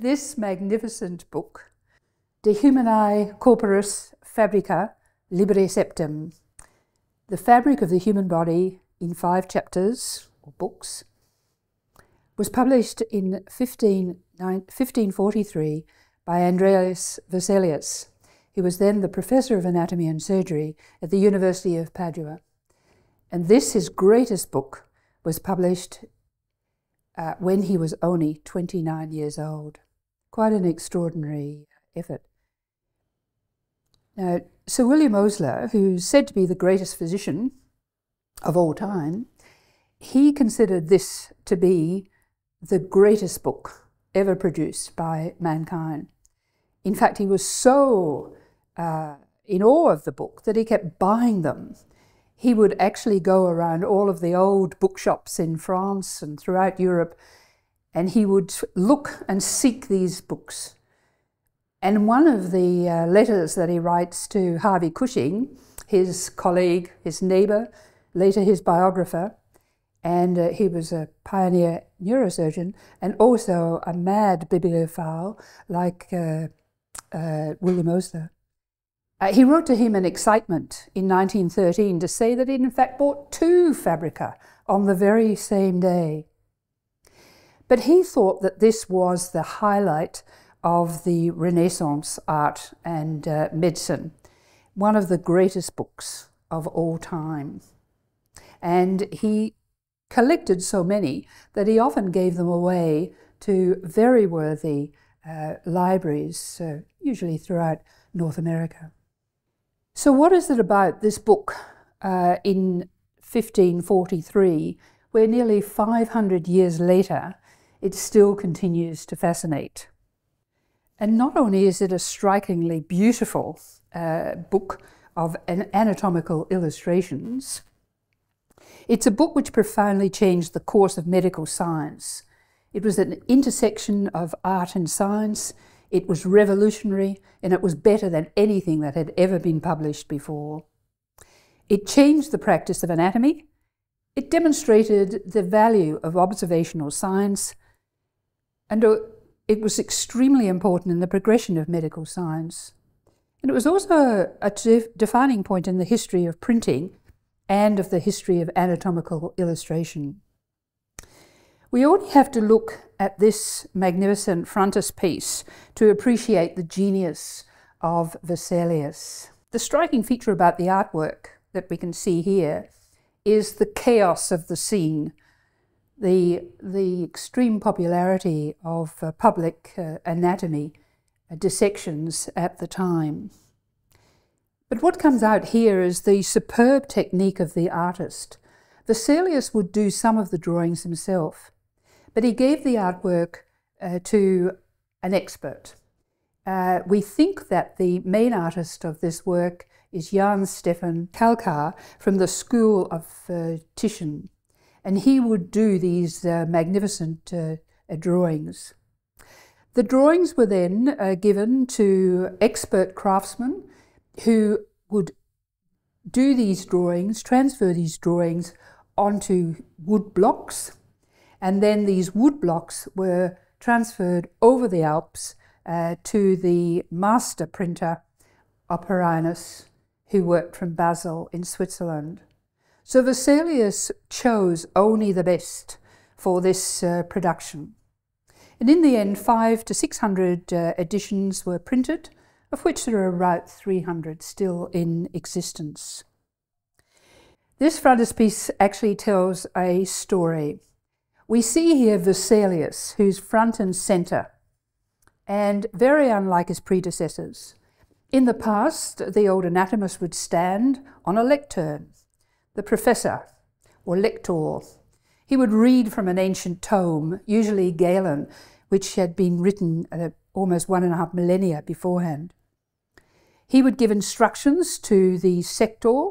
This magnificent book, De Humani Corporis Fabrica Libri Septem, the fabric of the human body in 5 chapters, or books, was published in 1543 by Andreas Vesalius, who was then the professor of anatomy and surgery at the University of Padua. And this, his greatest book, was published when he was only 29 years old. Quite an extraordinary effort. Now, Sir William Osler, who's said to be the greatest physician of all time, he considered this to be the greatest book ever produced by mankind. In fact, he was so in awe of the book that he kept buying them. He would actually go around all of the old bookshops in France and throughout Europe, and he would look and seek these books. And one of the letters that he writes to Harvey Cushing, his colleague, his neighbour, later his biographer, and he was a pioneer neurosurgeon and also a mad bibliophile like William Osler. He wrote to him in excitement in 1913 to say that he in fact bought 2 Fabrica on the very same day. But he thought that this was the highlight of the Renaissance art and medicine, one of the greatest books of all time. And he collected so many that he often gave them away to very worthy libraries, usually throughout North America. So what is it about this book in 1543, where nearly 500 years later it still continues to fascinate? And not only is it a strikingly beautiful book of anatomical illustrations, it's a book which profoundly changed the course of medical science. It was an intersection of art and science. It was revolutionary, and it was better than anything that had ever been published before. It changed the practice of anatomy. It demonstrated the value of observational science, and it was extremely important in the progression of medical science. And it was also a defining point in the history of printing and of the history of anatomical illustration. We only have to look at this magnificent frontispiece to appreciate the genius of Vesalius. The striking feature about the artwork that we can see here is the chaos of the scene, the extreme popularity of public anatomy dissections at the time. But what comes out here is the superb technique of the artist. Vesalius would do some of the drawings himself, but he gave the artwork to an expert. We think that the main artist of this work is Jan Stefan Kalkar from the school of Titian, and he would do these magnificent drawings. The drawings were then given to expert craftsmen who would do these drawings, transfer these drawings onto wood blocks, and then these wood blocks were transferred over the Alps to the master printer Operinus, who worked from Basel in Switzerland. So Vesalius chose only the best for this production. And in the end, 500 to 600 editions were printed, of which there are about 300 still in existence. This frontispiece actually tells a story. We see here Vesalius, who's front and centre, and very unlike his predecessors. In the past, the old anatomist would stand on a lectern, the professor, or lector. He would read from an ancient tome, usually Galen, which had been written almost 1.5 millennia beforehand. He would give instructions to the sector,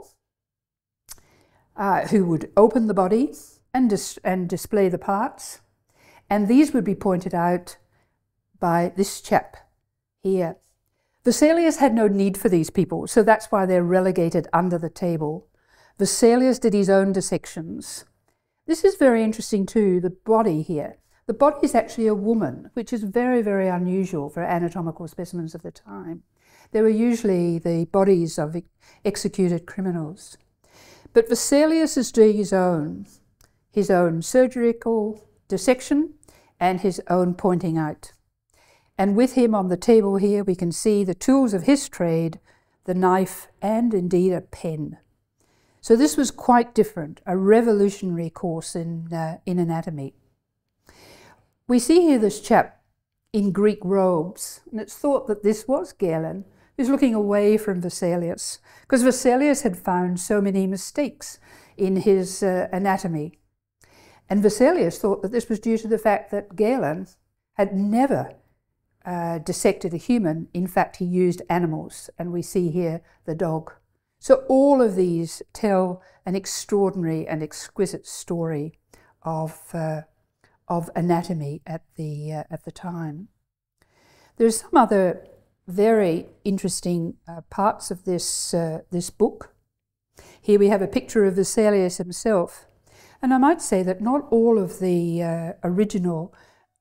who would open the body and display the parts, and these would be pointed out by this chap here. Vesalius had no need for these people, so that's why they're relegated under the table. Vesalius did his own dissections. This is very interesting too, the body here. The body is actually a woman, which is very, very unusual for anatomical specimens of the time. They were usually the bodies of executed criminals. But Vesalius is doing his own surgical dissection and his own pointing out. And with him on the table here, we can see the tools of his trade, the knife, and indeed a pen. So this was quite different, a revolutionary course in anatomy. We see here this chap in Greek robes, and it's thought that this was Galen, who's looking away from Vesalius, because Vesalius had found so many mistakes in his anatomy. And Vesalius thought that this was due to the fact that Galen had never dissected a human. In fact, he used animals, and we see here the dog. So all of these tell an extraordinary and exquisite story of anatomy at the time. There's some other very interesting parts of this book. Here we have a picture of Vesalius himself, and I might say that not all of the original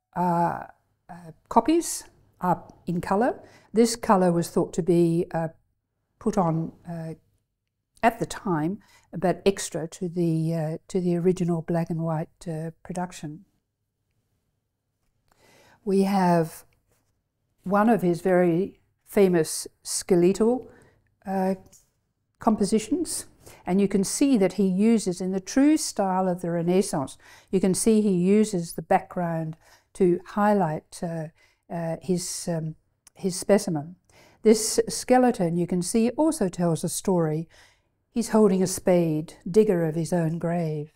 copies are in colour. This colour was thought to be put on at the time, but extra to the original black and white production. We have one of his very famous skeletal compositions, and you can see that he uses, in the true style of the Renaissance, you can see he uses the background to highlight his specimen. This skeleton, you can see, also tells a story. He's holding a spade, digger of his own grave.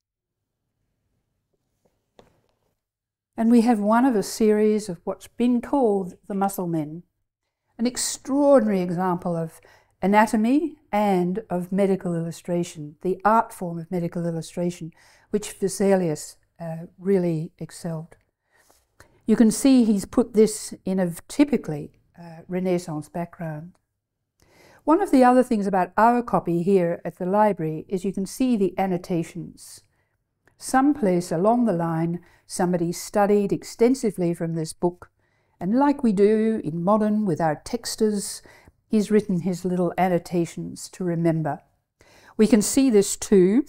And we have one of a series of what's been called the muscle men, an extraordinary example of anatomy and of medical illustration, the art form of medical illustration, which Vesalius really excelled. You can see he's put this in a typically Renaissance background. One of the other things about our copy here at the library is you can see the annotations. Someplace along the line, somebody studied extensively from this book, and like we do in modern with our texters, he's written his little annotations to remember. We can see this too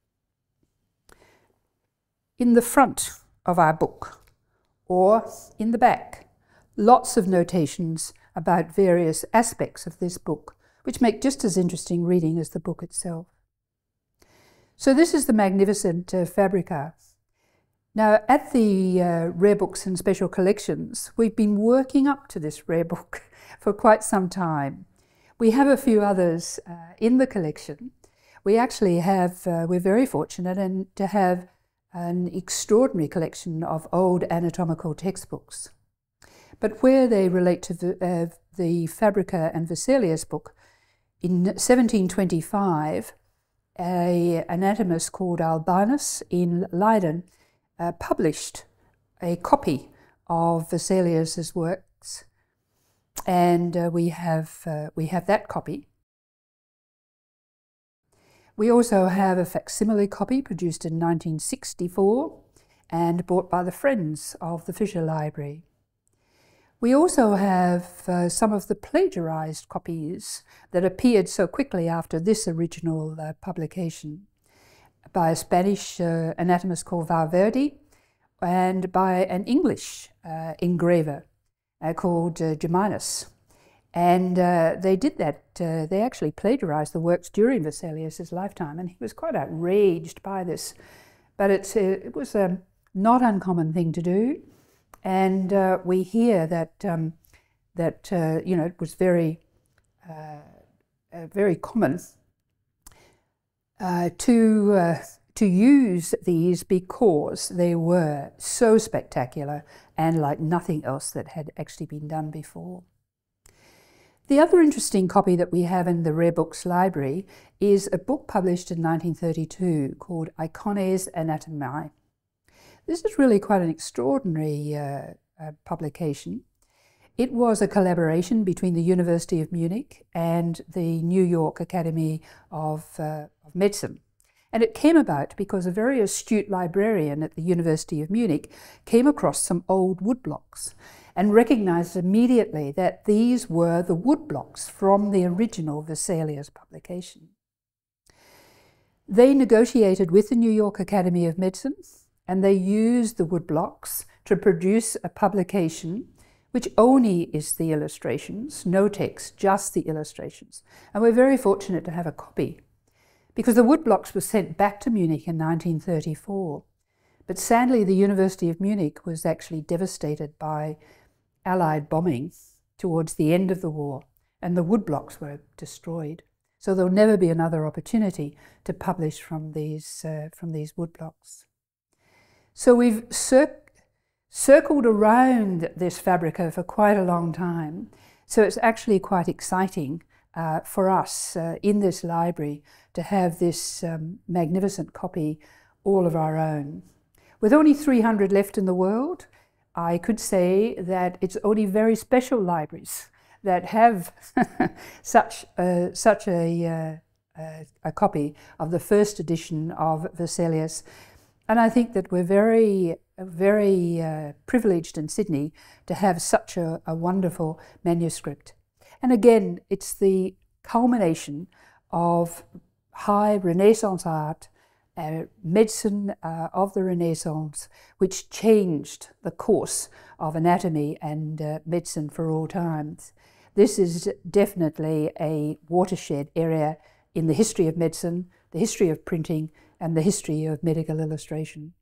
in the front of our book or in the back. Lots of notations about various aspects of this book, which make just as interesting reading as the book itself. So this is the magnificent Fabrica. Now, at the Rare Books and Special Collections, we've been working up to this rare book for quite some time. We have a few others in the collection. We actually have, we're very fortunate to have an extraordinary collection of old anatomical textbooks. But where they relate to the Fabrica and Vesalius book, in 1725, an anatomist called Albinus in Leiden published a copy of Vesalius's works, and we have that copy. We also have a facsimile copy produced in 1964 and bought by the Friends of the Fisher Library. We also have some of the plagiarized copies that appeared so quickly after this original publication by a Spanish anatomist called Valverde and by an English engraver called Geminus. And they did that, they actually plagiarized the works during Vesalius's lifetime, and he was quite outraged by this. But it was a not uncommon thing to do. And we hear that you know, it was very common to use these because they were so spectacular and like nothing else that had actually been done before. The other interesting copy that we have in the Rare Books Library is a book published in 1932 called Icones Anatomiae. This is really quite an extraordinary publication. It was a collaboration between the University of Munich and the New York Academy of Medicine. And it came about because a very astute librarian at the University of Munich came across some old woodblocks and recognized immediately that these were the woodblocks from the original Vesalius publication. They negotiated with the New York Academy of Medicine, and they used the woodblocks to produce a publication which only is the illustrations, no text, just the illustrations. And we're very fortunate to have a copy, because the woodblocks were sent back to Munich in 1934. But sadly, the University of Munich was actually devastated by Allied bombing towards the end of the war, and the woodblocks were destroyed. So there'll never be another opportunity to publish from these woodblocks. So we've circled around this Fabrica for quite a long time. So it's actually quite exciting for us in this library to have this magnificent copy all of our own. With only 300 left in the world, I could say that it's only very special libraries that have such a copy of the first edition of Vesalius. And I think that we're very privileged in Sydney to have such a wonderful manuscript. And again, it's the culmination of high Renaissance art, medicine of the Renaissance, which changed the course of anatomy and medicine for all times. This is definitely a watershed area in the history of medicine, the history of printing, and the history of medical illustration.